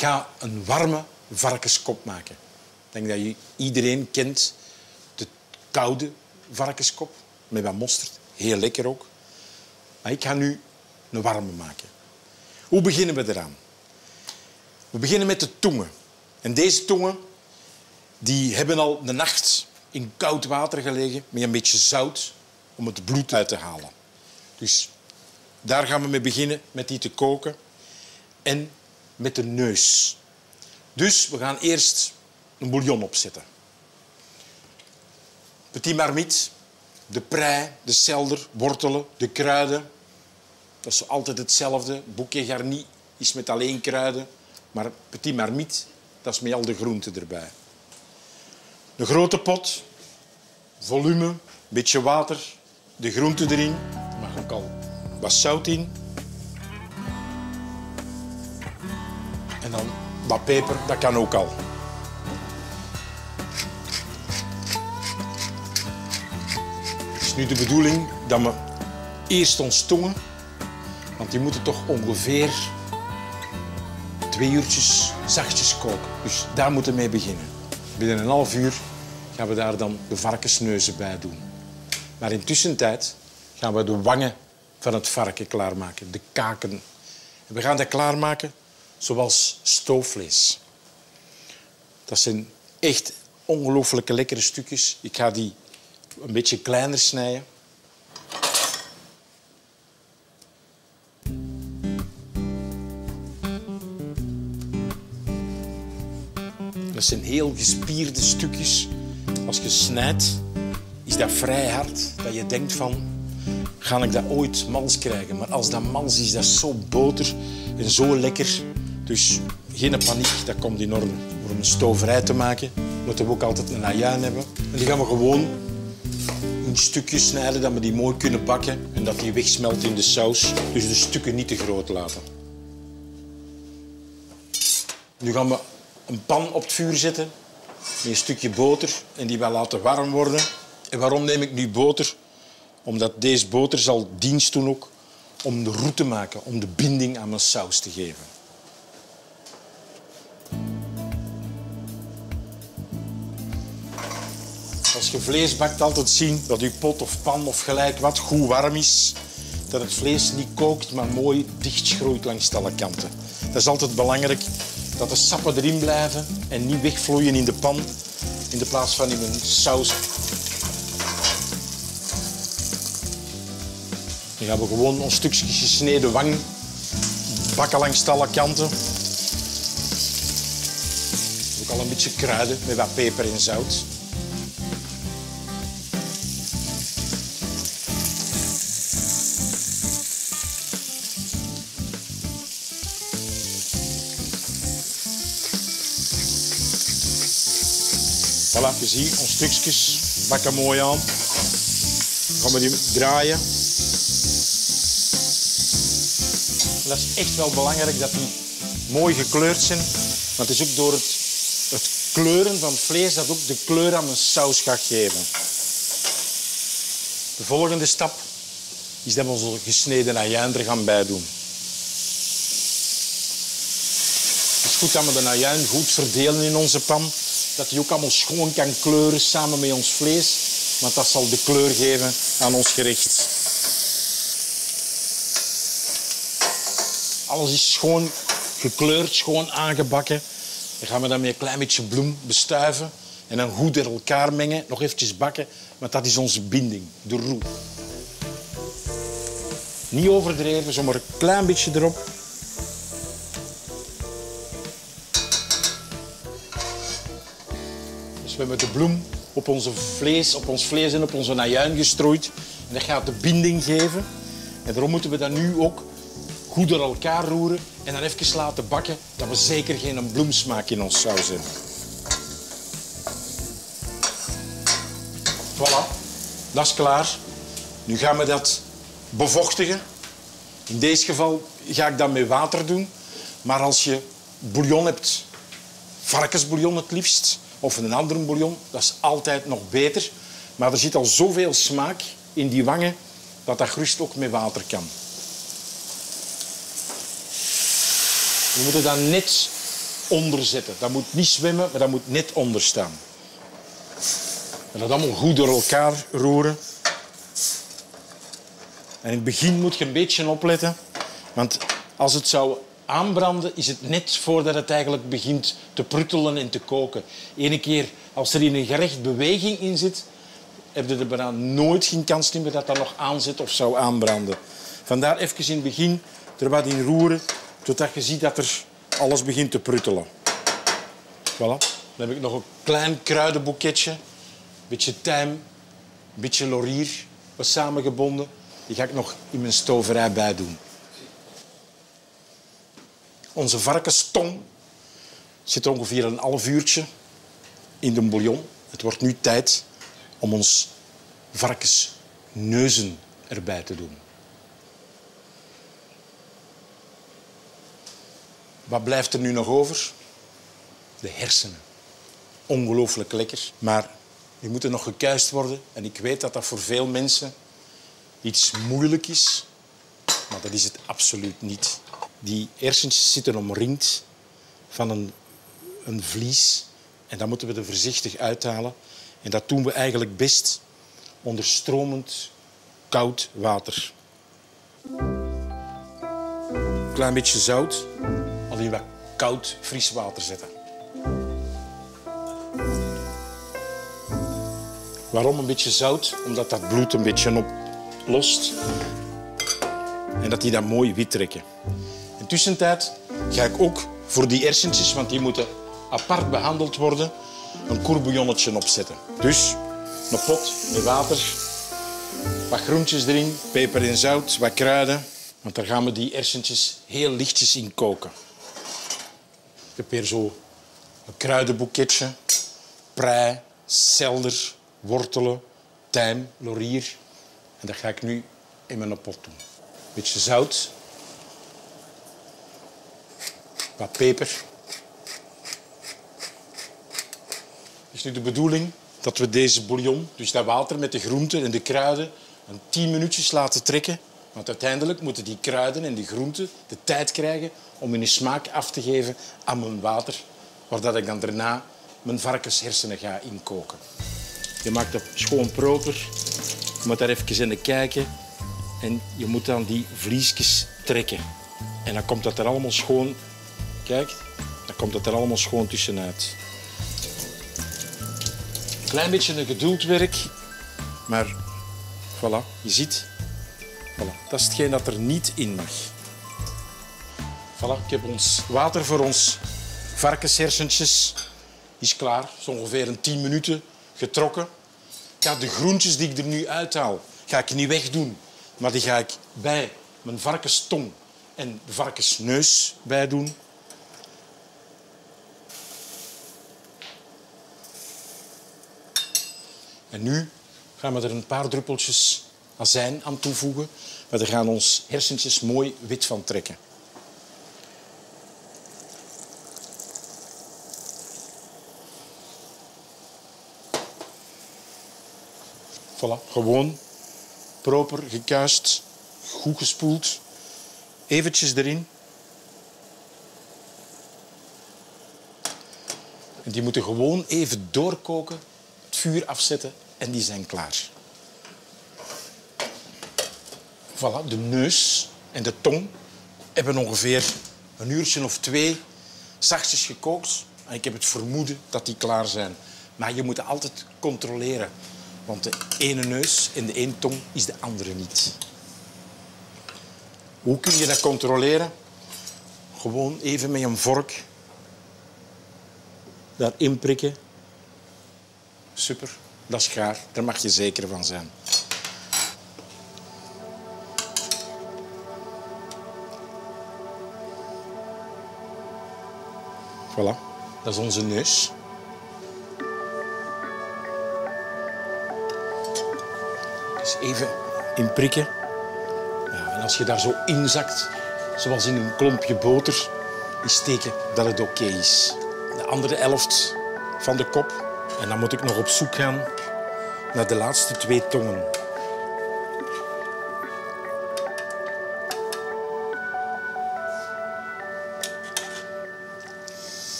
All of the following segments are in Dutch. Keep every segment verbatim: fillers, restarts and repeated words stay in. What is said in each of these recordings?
Ik ga een warme varkenskop maken. Ik denk dat je iedereen kent de koude varkenskop met wat mosterd. Heel lekker ook. Maar ik ga nu een warme maken. Hoe beginnen we eraan? We beginnen met de tongen. En deze tongen die hebben al de nacht in koud water gelegen met een beetje zout om het bloed uit te halen. Dus daar gaan we mee beginnen, met die te koken. En met de neus. Dus we gaan eerst een bouillon opzetten. Petit marmite, de prei, de selder, wortelen, de kruiden. Dat is altijd hetzelfde. Bouquet garni is met alleen kruiden. Maar petit marmite, dat is met al de groenten erbij. Een grote pot, volume, een beetje water, de groenten erin. Er mag ook al wat zout in. En dan wat peper, dat kan ook al. Het is nu de bedoeling dat we eerst ons tongen, want die moeten toch ongeveer twee uurtjes zachtjes koken. Dus daar moeten we mee beginnen. Binnen een half uur gaan we daar dan de varkensneuzen bij doen. Maar intussen tijd gaan we de wangen van het varken klaarmaken, de kaken. En we gaan dat klaarmaken zoals stoofvlees. Dat zijn echt ongelooflijke lekkere stukjes. Ik ga die een beetje kleiner snijden. Dat zijn heel gespierde stukjes. Als je snijdt, is dat vrij hard. Dat je denkt van, ga ik dat ooit mals krijgen? Maar als dat mals is, dat zo boter en zo lekker. Dus geen paniek, dat komt in orde. Om een stoverij te maken, moeten we ook altijd een ajuin hebben. En die gaan we gewoon in stukjes snijden, dat we die mooi kunnen bakken en dat die wegsmelt in de saus. Dus de stukken niet te groot laten. Nu gaan we een pan op het vuur zetten met een stukje boter en die wel laten warm worden. En waarom neem ik nu boter? Omdat deze boter zal dienst doen ook om de roet te maken, om de binding aan mijn saus te geven. Als je vlees bakt, altijd zien dat je pot of pan of gelijk wat goed warm is. Dat het vlees niet kookt, maar mooi dichtschroeit langs alle kanten. Dat is altijd belangrijk, dat de sappen erin blijven en niet wegvloeien in de pan, in de plaats van in een saus. Dan gaan we gewoon een stukje gesneden wang bakken langs alle kanten. Ook al een beetje kruiden met wat peper en zout. Voilà, je ziet, ons stukjes bakken mooi aan. Dan gaan we die draaien. Dat is echt wel belangrijk dat die mooi gekleurd zijn. Want het is ook door het, het kleuren van het vlees dat ook de kleur aan een saus gaat geven. De volgende stap is dat we onze gesneden ajuin er gaan bij doen. Het is goed dat we de ajuin goed verdelen in onze pan. Dat die ook allemaal schoon kan kleuren samen met ons vlees. Want dat zal de kleur geven aan ons gerecht. Alles is schoon gekleurd, schoon aangebakken. Dan gaan we dat met een klein beetje bloem bestuiven. En dan goed door elkaar mengen. Nog eventjes bakken. Want dat is onze binding, de roe. Niet overdreven, zomaar een klein beetje erop. Dus we hebben de bloem op, onze vlees, op ons vlees en op onze ajuin gestrooid. En dat gaat de binding geven. En daarom moeten we dat nu ook goed door elkaar roeren en dan even laten bakken, dat we zeker geen bloemsmaak in ons saus hebben. Voilà, dat is klaar. Nu gaan we dat bevochtigen. In deze geval ga ik dat met water doen. Maar als je bouillon hebt, varkensbouillon het liefst, of een andere bouillon, dat is altijd nog beter. Maar er zit al zoveel smaak in die wangen dat dat gerust ook met water kan. We moeten dat net onder zetten. Dat moet niet zwemmen, maar dat moet net onder staan. En dat allemaal goed door elkaar roeren. En in het begin moet je een beetje opletten. Want als het zou aanbranden, is het net voordat het eigenlijk begint te pruttelen en te koken. Eén keer, als er in een gerecht beweging in zit, heb je er bijna nooit geen kans meer dat dat nog aanzet of zou aanbranden. Vandaar even in het begin er wat in roeren, totdat je ziet dat er alles begint te pruttelen. Voilà. Dan heb ik nog een klein kruidenboeketje. Een beetje tijm, een beetje laurier, wat samengebonden. Die ga ik nog in mijn stoverij bij doen. Onze varkenstong zit ongeveer een half uurtje in de bouillon. Het wordt nu tijd om ons varkensneuzen erbij te doen. Wat blijft er nu nog over? De hersenen. Ongelooflijk lekker, maar die moeten nog gekuist worden. En ik weet dat dat voor veel mensen iets moeilijk is, maar dat is het absoluut niet. Die hersentjes zitten omringd van een, een vlies en dat moeten we er voorzichtig uithalen. En dat doen we eigenlijk best onder stromend koud water. Een klein beetje zout, alleen wat koud fris water zetten. Waarom een beetje zout? Omdat dat bloed een beetje oplost en dat die dat mooi wit trekken. In tussentijd ga ik ook voor die hersentjes, want die moeten apart behandeld worden, een courbouillonnetje opzetten. Dus een pot met water, wat groentjes erin, peper en zout, wat kruiden. Want daar gaan we die hersentjes heel lichtjes in koken. Ik heb hier zo een kruidenboeketje, prei, selder, wortelen, tijm, laurier. En dat ga ik nu in mijn pot doen. Een beetje zout. Wat peper. Het is nu de bedoeling dat we deze bouillon, dus dat water met de groenten en de kruiden, een tien minuutjes laten trekken. Want uiteindelijk moeten die kruiden en die groenten de tijd krijgen om hun smaak af te geven aan mijn water, waar dat ik dan daarna mijn varkenshersenen ga inkoken. Je maakt dat schoon proper. Je moet daar even in kijken. En je moet dan die vliesjes trekken. En dan komt dat er allemaal schoon... Kijk, dan komt dat er allemaal schoon tussenuit. Een klein beetje een geduldwerk. Maar, voilà, je ziet... Voilà, dat is hetgeen dat er niet in mag. Voilà, ik heb ons water voor ons varkenshersentjes. Is klaar, zo ongeveer een tien minuten getrokken. Ja, de groentjes die ik er nu uithaal, ga ik niet wegdoen. Maar die ga ik bij mijn varkenstong en de varkensneus bij doen. En nu gaan we er een paar druppeltjes azijn aan toevoegen. Maar we gaan ons hersentjes mooi wit van trekken. Voilà, gewoon proper gekuist, goed gespoeld. Eventjes erin. En die moeten gewoon even doorkoken, het vuur afzetten en die zijn klaar. Voilà, de neus en de tong hebben ongeveer een uurtje of twee zachtjes gekookt. En ik heb het vermoeden dat die klaar zijn. Maar je moet het altijd controleren. Want de ene neus en de ene tong is de andere niet. Hoe kun je dat controleren? Gewoon even met een vork daarin prikken. Super, dat is gaar. Daar mag je zeker van zijn. Voilà, dat is onze neus. Dus even in prikken. Ja, en als je daar zo inzakt, zoals in een klompje boter, is teken dat het oké is. De andere helft van de kop. En dan moet ik nog op zoek gaan naar de laatste twee tongen.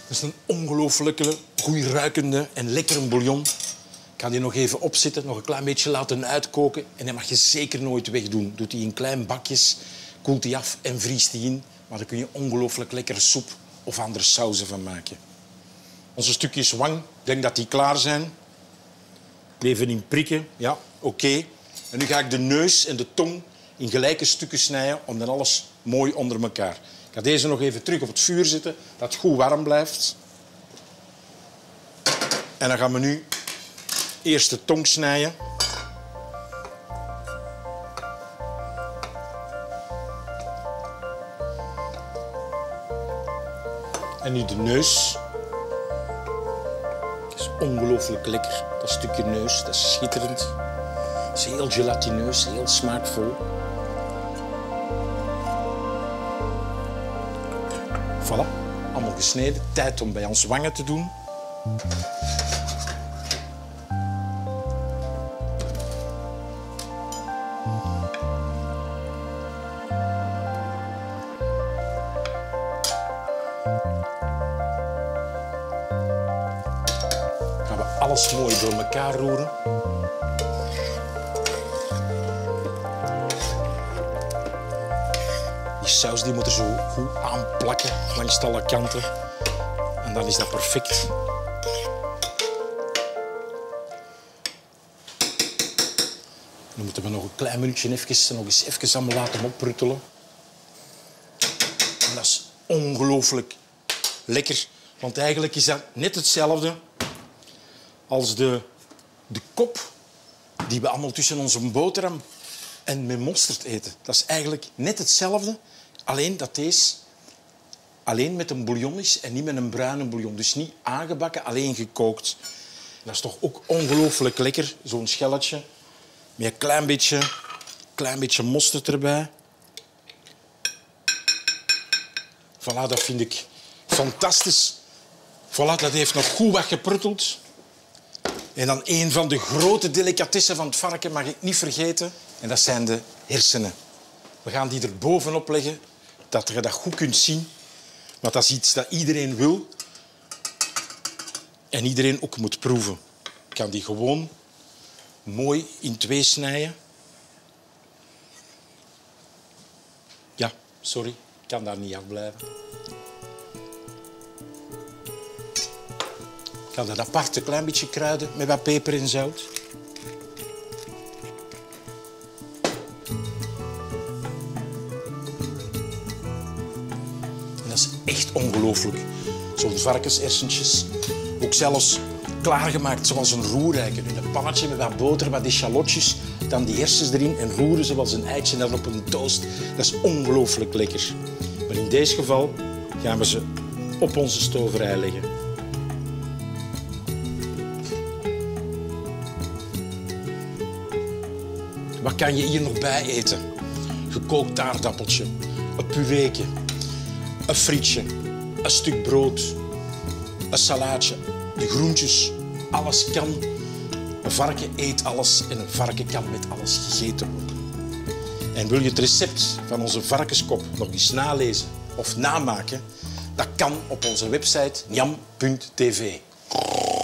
Dat is een ongelooflijke, goed ruikende en lekkere bouillon. Ik ga die nog even opzetten, nog een klein beetje laten uitkoken. En dat mag je zeker nooit wegdoen. Doe die in kleine bakjes, koelt die af en vriest die in. Maar daar kun je ongelooflijk lekkere soep of andere sauzen van maken. Onze stukjes wang, ik denk dat die klaar zijn. Even in prikken, ja, oké. Okay. En nu ga ik de neus en de tong in gelijke stukken snijden om dan alles mooi onder elkaar. Ik ga deze nog even terug op het vuur zetten, dat het goed warm blijft. En dan gaan we nu eerst de tong snijden. En nu de neus. Dat is ongelooflijk lekker, dat stukje neus. Dat is schitterend. Dat is heel gelatineus, heel smaakvol. Voilà, allemaal gesneden. Tijd om bij ons wangen te doen. Gaan we alles mooi door elkaar roeren. Die saus die moet er zo goed aanplakken langs alle kanten. En dan is dat perfect. Dan moeten we nog een klein minuutje even, nog eens even allemaal laten opruttelen. En dat is ongelooflijk lekker. Want eigenlijk is dat net hetzelfde als de, de kop die we allemaal tussen onze boterham en met mosterd eten. Dat is eigenlijk net hetzelfde, alleen dat deze alleen met een bouillon is en niet met een bruine bouillon. Dus niet aangebakken, alleen gekookt. En dat is toch ook ongelooflijk lekker, zo'n schelletje. Met een klein beetje, klein beetje mosterd erbij. Voilà, dat vind ik fantastisch. Voilà, dat heeft nog goed wat geprutteld. En dan een van de grote delicatessen van het varken mag ik niet vergeten. En dat zijn de hersenen. We gaan die er bovenop leggen, dat je dat goed kunt zien. Want dat is iets dat iedereen wil. En iedereen ook moet proeven. Ik kan die gewoon mooi in twee snijden. Ja, sorry, ik kan daar niet afblijven. Ik ga dat apart een klein beetje kruiden met wat peper en zout. En dat is echt ongelooflijk. Zo'n varkenshersentjes. Ook zelfs klaargemaakt zoals een roerijker. In een pannetje met wat boter, wat echalotjes. Dan die hersens erin en roeren zoals een eitje dan op een toast. Dat is ongelooflijk lekker. Maar in deze geval gaan we ze op onze stoverij leggen. Wat kan je hier nog bij eten? Gekookt taardappeltje, een pureetje, een frietje, een stuk brood, een salaatje, de groentjes. Alles kan. Een varken eet alles en een varken kan met alles gegeten worden. En wil je het recept van onze varkenskop nog eens nalezen of namaken? Dat kan op onze website njam punt tv.